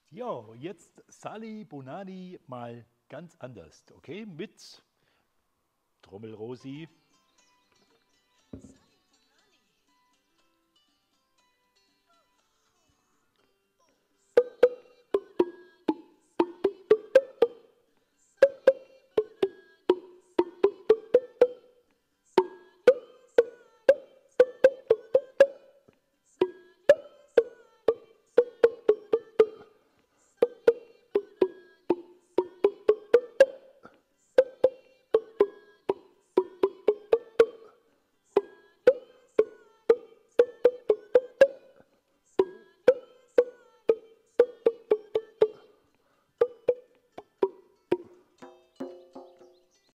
Ja, jetzt Sali Bonani mal ganz anders, okay? Mit Trommelrosi.